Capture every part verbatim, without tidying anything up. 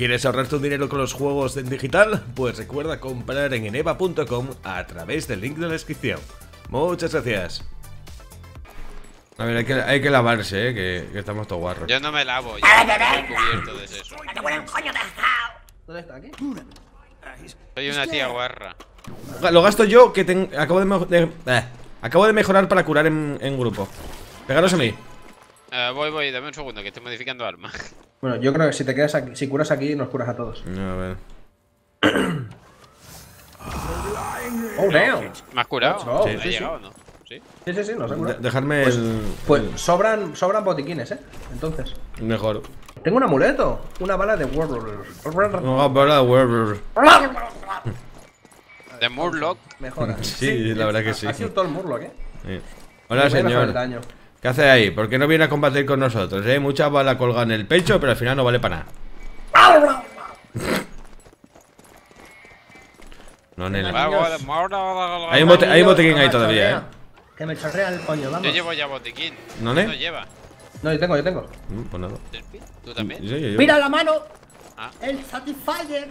¿Quieres ahorrar tu dinero con los juegos en digital? Pues recuerda comprar en eneba punto com a través del link de la descripción. Muchas gracias. A ver, hay que, hay que lavarse, eh, que, que estamos todos guarros. Yo no me lavo, yo estoy cubierto de eso. ¿Dónde está? ¿Aquí? Soy una tía guarra. Lo gasto yo, que ten, acabo de, mejo- de eh, acabo de mejorar para curar en, en grupo. Pegaros a mí. Uh, voy, voy, dame un segundo, que estoy modificando arma. Bueno, yo creo que si te quedas aquí, si curas aquí, nos curas a todos. A ver. Oh, damn. ¿Me has curado? Oh, ¿Me sí, ha sí. llegado o no? ¿Sí? Sí, sí, sí, nos ha De- curado. dejarme Pues, el, pues el sobran, sobran botiquines, eh. Entonces. mejor. Tengo un amuleto. Una bala de Warlord. No, para Werber. De Murloc. Mejora. Sí, la verdad que sí. Ha sido todo el Murloc, eh. Sí. Hola, Me voy a mejorar el señor. daño. ¿Qué hace ahí? ¿Por qué no viene a combatir con nosotros, eh? Mucha bala colgada en el pecho, pero al final no vale para nada. No, nena. Hay un, bote, hay un botiquín ahí todavía, eh. Que me chorrea el coño, vamos. Yo llevo ya botiquín. ¿No, ¿No ne? lleva? No, yo tengo, yo tengo. Mm, Pues nada. ¿Tú también? Sí, yo- yo- ¡Mira la mano! Ah. ¡El Satisfyer!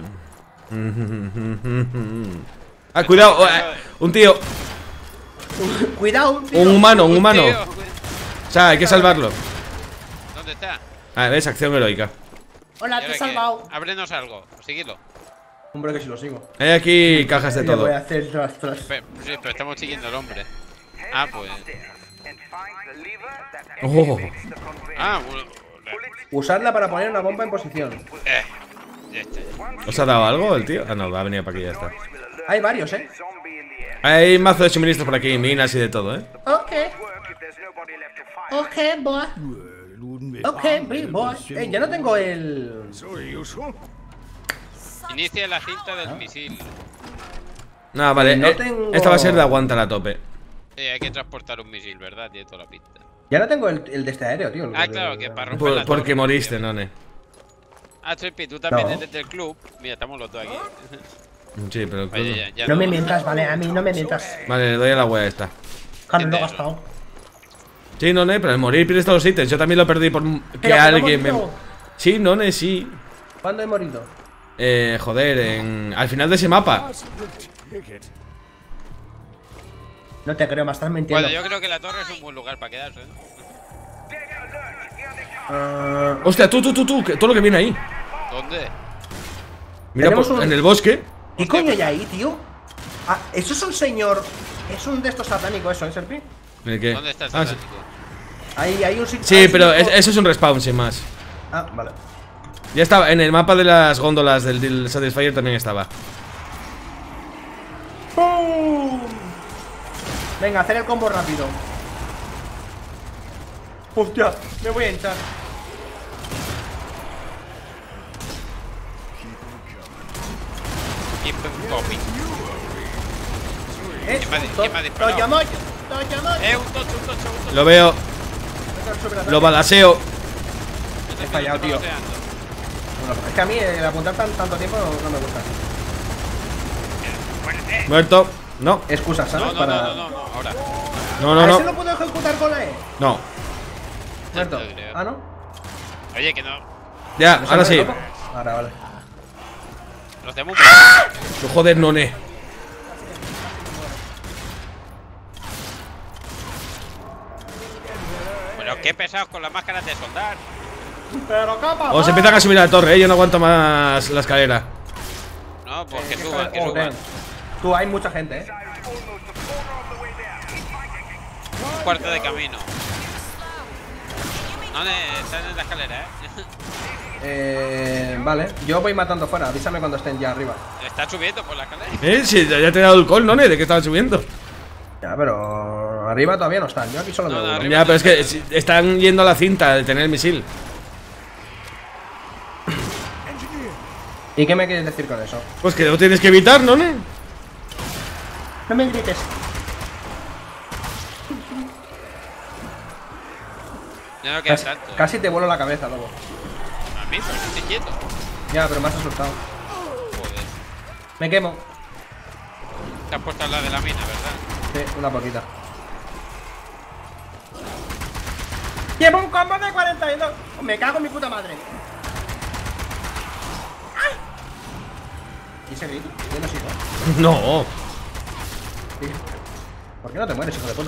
Ah, cuidado, eh, un tío. Cuidado, tío. Un humano, un humano. Tío, O sea, hay que salvarlo. ¿dónde está? Ah, ves, acción heroica. Hola, ¿Y te he ahora qué? salvado. Ábrenos algo, síguelo. Hombre, que si lo sigo. Hay aquí cajas de Le todo. voy a hacer tras, tras. Pe- sí, pero estamos siguiendo al hombre. Ah, pues. Oh, Ah, bueno. Usarla para poner una bomba en posición. Eh, ya está. ¿os ha dado algo el tío? Ah, no, va a venir para aquí, ya está. Hay varios, eh. Hay mazo de suministros por aquí, minas y de todo, eh. Ok. Ok, boy. Ok, big boy. Eh, ya no tengo el. Inicia la cinta del misil. Nada, vale. No eh, tengo- Esta va a ser de aguantar a tope. Eh, hay que transportar un misil, ¿verdad? Tiene toda la pinta. Ya no tengo el, el de este aéreo, tío. el Ah, de- claro, que para romper Por- la porque torre. moriste, none. Ah, Trepi, tú también No. eres del club. Mira, estamos los dos aquí. Sí, pero. Oye, ya, ya No me mientas, vale, a mí no me mientas. Vale, le doy a la wea esta. Carlos lo he gastado. Sí, None, pero el morir pierdes todos los ítems. Yo también lo perdí por que Pero que no he alguien me. morido. Sí, None, sí. ¿Cuándo he morido? Eh, joder, en... al final de ese mapa. No te creo, me estás mintiendo. Bueno, yo creo que la torre es un buen lugar para quedarse, ¿no? Ah, Hostia, tú, tú, tú, tú, que- todo lo que viene ahí. ¿Dónde? Mira, Tenemos por- un- en el bosque. ¿Qué coño hay ahí, tío? Ah, eso es un señor. Es un de estos satánicos, eso, ¿eh, Serpi? ¿El qué? ¿Dónde está el Ah, sí. satánico? Ahí hay un sitio. Sí, pero es- eso es un respawn sin más. Ah, vale. Ya estaba, en el mapa de las góndolas del, del Satisfyer también estaba. ¡Pum! Venga, hacer el combo rápido. Hostia, me voy a hinchar. Keep them copy. Eh, ¿Quién me ha di- to- quién me ha disparado? Toyamoy, Toyamoy. Eh, un tocho, un tocho, un tocho. Lo veo, Venga, sobre la lo tabla. balaseo. He fallado, tío. Bueno, es que a mí el apuntar tan, tanto tiempo no, no me gusta. Muerto. No, Excusas, ¿sabes? No, no, Para... no, no, no, ahora. no, ¿A no, ese no. lo puedo ejecutar con la E? No. Muerto. te creo. Ah, ¿no? Oye, que no. Ya, ¿No ahora se sí. me loco? Ahora, vale. Lo hacemos. Joder, None. Pero qué pesados con las máscaras de soldar. Pero capa. O se empiezan a subir a la torre, eh. Yo no aguanto más la escalera. No, pues que Eh, suban, que oh, suban. damn. Tú, hay mucha gente, eh. Un cuarto de camino. No, ne- están en la escalera, eh. Eh, vale, yo voy matando fuera, avísame cuando estén ya arriba. Está subiendo por la escalera. Eh, sí, ya te he dado el call, None, de que estaban subiendo. Ya, pero arriba todavía no están, yo aquí solo No, veo no, uno. arriba. Ya, pero es que si- están yendo a la cinta de tener el misil. ¿Y qué me quieres decir con eso? Pues que lo tienes que evitar, None. No me grites. Ya no queda Casi, tanto. casi te vuelo la cabeza, lobo. A mí, pero estoy quieto. Ya, pero me has asustado. Joder. Me quemo. Te has puesto al lado de la mina, ¿verdad? Sí, una poquita. Llevo un combo de cuarenta y dos. Me cago en mi puta madre. seguir? Yo no sigo. No. Sí. ¿Por qué no te mueres, hijo de puta?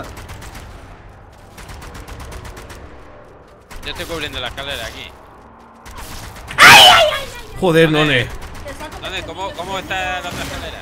Yo estoy cubriendo la escalera aquí. Joder, none. ¿Dónde? ¿Cómo, cómo está la otra escalera?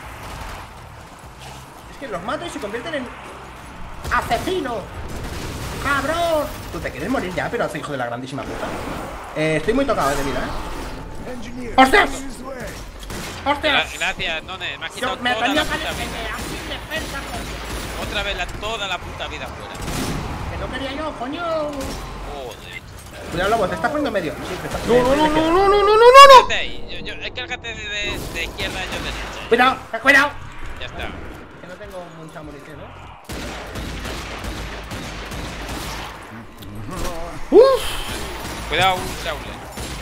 Es que los mato y se convierten en... ¡asesino! ¡Cabrón! Tú te quieres morir ya, pero hijo de la grandísima puta. Eh, estoy muy tocado de vida, ¿eh? ¡Hostias! ¡Hostias! Gra- Gracias, None. Me has quitado Yo me toda tenía la que puta defender, vida. así defensa, coño. Otra vez la, toda la puta vida fuera. Que no quería yo, coño. Joder. Cuidado, lobo, te estás poniendo medio. Sí, te estás No, no, no, no, no. no, no, no, no. Quédate ahí. Yo, yo, encárgate de, de, de izquierda y yo de derecha. Cuidado, cuidado. Ya está. Que no tengo mucha munición, ¿no? Cuidado, un Sauler.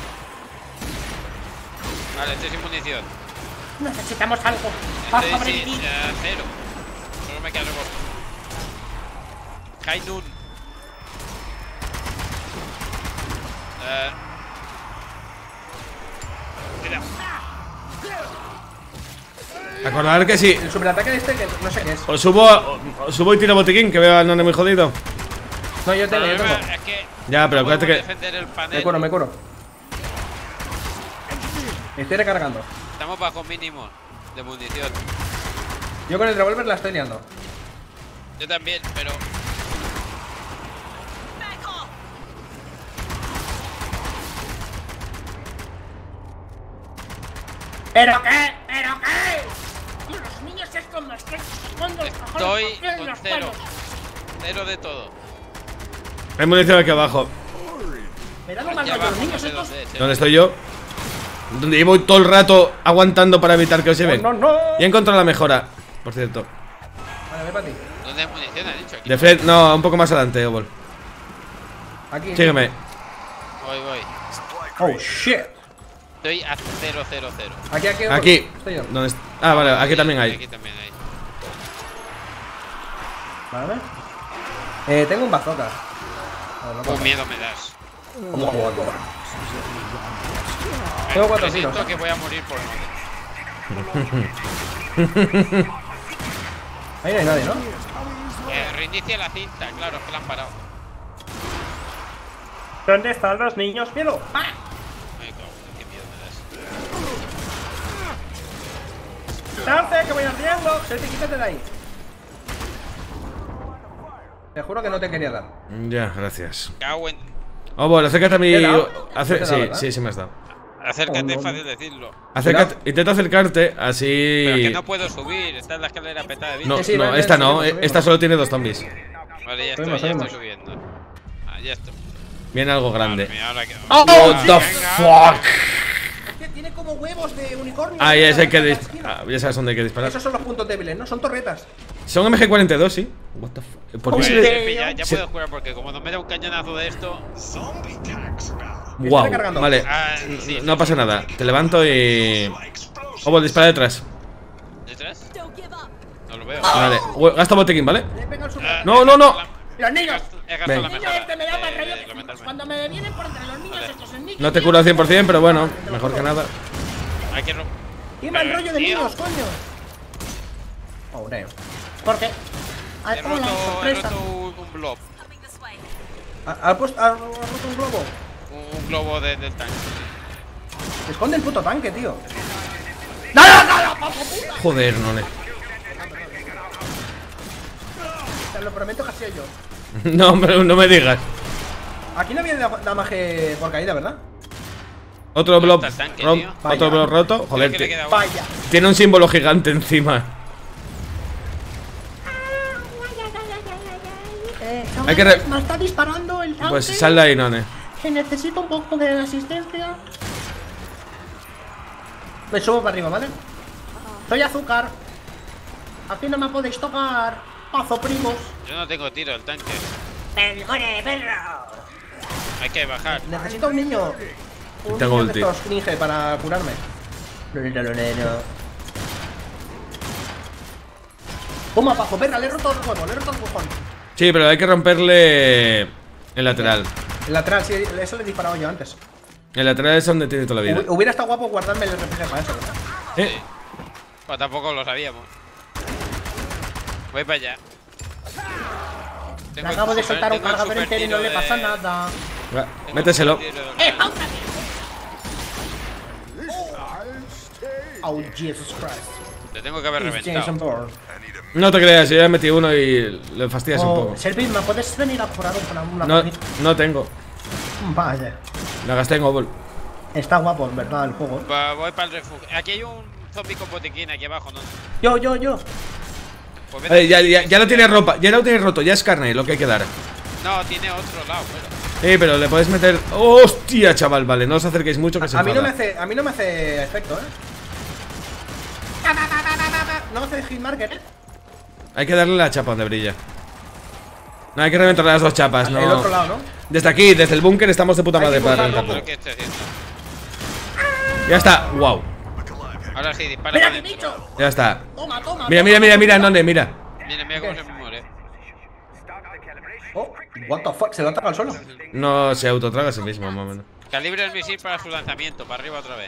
Vale, estoy sin munición. Necesitamos algo para Estoy sobrevivir. sin eh, cero. Solo me queda rebote. Kainun. Eh. Cuidado. Acordar que sí. El superataque de este, que no sé qué es. Os subo, os subo y tiro botiquín, que veo al none muy jodido. No, yo El tengo, yo problema tengo. es que Ya, pero no podemos acuérdate que. defender el panel. Me curo, me curo. Me estoy recargando. Estamos bajo mínimo de munición. Yo con el revólver la estoy liando. Yo también, pero ¿Pero qué? ¿Pero qué? Los niños estos me están sacando los cojones estoy por en con los cero. pelos. Cero de todo. Hay munición aquí abajo. Me dan un mal Aquí rollo los abajo, no niños sé estos. dónde es, eh. ¿Dónde estoy yo? Donde llevo todo el rato aguantando para evitar que os lleven. No, no, no. Y he encontrado la mejora, por cierto. Vale, ve para ti. ¿Dónde hay munición? ¿Has dicho aquí? De Fred, no, un poco más adelante, Obol. Aquí. Sígueme. Voy, voy. Oh, shit. Estoy a cero, cero, cero. Aquí, aquí. Aquí. Estoy yo. ¿Dónde est- Ah, vale, aquí también Aquí hay. también hay. Vale. Eh, tengo un bazooka. No, no Un puedo. miedo me das. ¿Cómo juego? Tengo cuatro Presiento tiros. que voy a morir por no. Ahí no hay nadie, ¿no? Eh, reinicia la cinta, claro, es que la han parado. ¿Dónde están los niños? ¡Míralo! ¡Ah! Ay, cabrón, qué miedo me das. ¡Dance, que voy ardiendo! Sergi, quítate de ahí. Te juro que no te quería dar. Ya, gracias. Cago en. Obol, acércate a mí. ¿Te he dado? Acer- ¿Te he dado, Sí, verdad? sí, sí me has dado. Acércate, Oh, no, es no. fácil decirlo. Acércate, intenta acercarte, así. Pero que no puedo subir, está en la escalera petada de bichos. No, Sí, sí, no, ven, ven, esta no, subimos, eh, subimos. esta solo tiene dos zombies. Vale, ya estoy, Subimos, ya subimos. estoy subiendo. Ah, ya estoy. Viene algo grande. Madre mía, ahora que- ¡Oh, What the venga. fuck? Es que tiene como huevos de unicornio. Ah, ya sé que Cada dis- esquina. ah, ya sabes dónde hay que disparar. Esos son los puntos débiles, ¿no? Son torretas. Son M G cuarenta y dos, sí. What the fuck. ¿Por qué Pues, se le- Epi, ya, ya se- puedo jugar porque como nos mete un cañonazo de esto. Wow, recargando. vale. Ah, sí, No pasa nada. Te levanto y. Obol, dispara detrás. ¿Detrás? No lo veo. Vale, hue- gasta botiquín, ¿vale? Le pega el super. Ah, No, no, no. ¡Los niños! He gastado Ven. la Niño mejora. este me da más de- rollo de que elementalmente. cuando me vienen por entre los niños Vale. estos en niños. No te curo al cien por cien, pero bueno, mejor que nada. Hay que ro- Y mal Pero, rollo de tío. niños, coño. Pobre. ¿Por qué? Ay, He hola, roto, he sorpresa. roto un, un blob. ¿Ha, ha puesto, ha, ha roto un globo? Un, un globo de- del tanque. Esconde el puto tanque, tío. ¡No, no, no, no, papo, puta! Joder, no le. Te lo prometo que ha sido yo. No, pero no me digas. Aquí no había da- damaje por caída, ¿verdad? Otro blob. está el tanque, rom- tío? Otro Vaya. blob roto. Joder, Creo que le ti- queda uno. Vaya. tiene un símbolo gigante encima. Eh, Hay que re- me está disparando el tanque. Pues sal de ahí, None. Que necesito un poco de asistencia. Me subo para arriba, ¿vale? Soy azúcar. Aquí no me podéis tocar. Pazo primos. Yo no tengo tiro el tanque. ¡Perdone, perro! Hay que bajar. Necesito un niño. Un Tengo niño de ulti. estos cringe para curarme. No, no, no, no. Toma, pazo, perra, le he roto el huevo, le he roto el cojón. Sí, pero hay que romperle el lateral. El lateral, sí, eso le he disparado yo antes. El lateral es donde tiene toda la vida. Hubi- Hubiera estado guapo guardarme el R P G para eso, ¿verdad? Eh, Pues tampoco lo sabíamos. Voy para allá. Le acabo de soltar un tengo el cargador super entero y no tiro le pasa de- nada. Va, tengo méteselo. el super tiro de- ¡Eh, pausa! Oh, Jesus Christ. Le tengo que haber It's Jason reventado. Bourne. No te creas, yo ya metí uno y le fastidias un Oh, poco. Servi, ¿me puedes venir a curar una, una No, poquito? no tengo. Vaya. La gasté en Obol. Está guapo, en verdad, el juego. Va, voy para el refugio. Aquí hay un zombie con botiquín aquí abajo, ¿no? Yo, yo, yo. Pues vete- Eh, ya, ya, ya lo tienes ropa, ya lo tienes roto, ya es carne lo que hay que dar. No, tiene otro lado, pero. Eh, pero le puedes meter. ¡Hostia, chaval! Vale, no os acerquéis mucho que se A mí, no me enfada. hace, a mí no me hace efecto, ¿eh? No me hace hitmarker, ¿eh? Hay que darle la chapa donde brilla. No, hay que reventar las dos chapas, no. El otro lado, ¿no? Desde aquí, desde el búnker, estamos de puta Hay madre que para cruzarlo. reventarlo. ¿Pero qué estoy haciendo? Ya está, wow. Ahora sí, dispara. ¡Mira para qué adentro. bicho! Ya está. Toma, toma. Mira, toma, mira, mira, toma. mira, None, mira. Mira, mira cómo se me muere. Oh, what the fuck, se lo ataca al suelo. No se autotraga a sí mismo, más o menos. Calibre el misil para su lanzamiento, para arriba otra vez.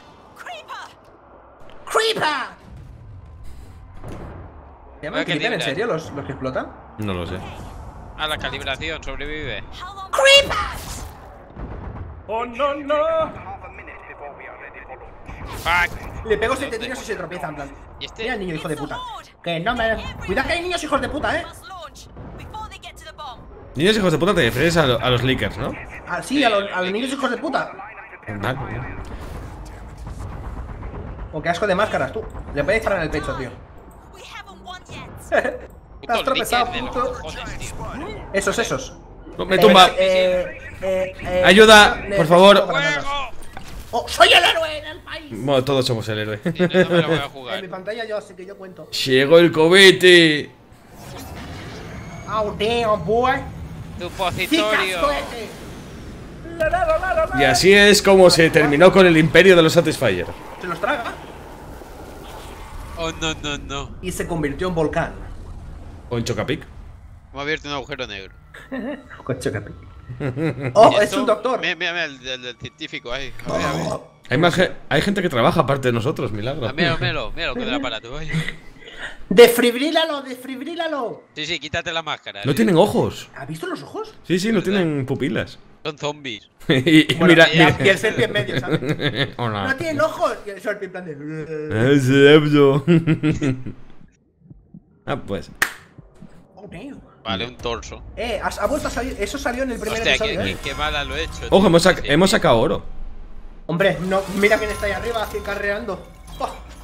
¡Creeper! ¿Se llaman Hay que Creeper en librar. serio los, los que explotan? No lo sé. A la calibración, sobrevive. ¡Creepers! Oh, no, no. Fuck. Le pego siete tiros y se tropieza, en plan. ¿Y este? Mira el niño hijo de puta. Que no me. Cuidado que hay niños hijos de puta, eh. Niños hijos de puta, te refieres a, lo- a los leakers, ¿no? Ah, sí, a los, a los niños hijos de puta. Vale. O qué asco de máscaras, tú. Le voy a disparar en el pecho, tío. Te has Puto tropezado, líder de los puto. cojones, tío. Esos, esos. No, me tumba. Eh, eh, eh, Ayuda, necesito por favor. granadas. ¡Fuego! ¡Oh, soy el héroe del país! Bueno, todos somos el héroe. Sí, no, no me lo voy a En mi jugar. pantalla yo, así que yo cuento. Llegó el cobete. Oh, damn, boy. Supositorio. ¡Cicazuete! La, la, la, la, la. Y así es como se terminó con el imperio de los Satisfyer. Se los traga Oh, no, no, no. y se convirtió en volcán. O en Chocapic. Me ha abierto un agujero negro. Con Chocapic. ¡Oh, ¿Y es esto? un doctor! Mira, mira, mira, el, el- el científico ahí. A ver, a ver. Hay, más ge- hay gente que trabaja aparte de nosotros, milagro. Ah, mira, mira, mira lo que del aparato, vaya. ¡Desfibrílalo, desfibrílalo! Sí, sí, quítate la máscara. No sí. tienen ojos. ¿Has visto los ojos? Sí, sí, no tienen pupilas. Son zombies. y, y Bueno, mira, y, mira. y el selfie en medio, ¿sabes? Hola. No tienen ojos. Y el selfie en plan de. Es Ebdo. Ah, pues. Oh, damn. Vale, un torso. Eh, has- ha vuelto a salir. Eso salió en el primer Hostia, qué, episodio, qué, eh. qué mala lo he hecho. Ojo, tío. hemos, sac- Sí. hemos sacado oro. Hombre, no, mira quién está ahí arriba, así carreando. Oh,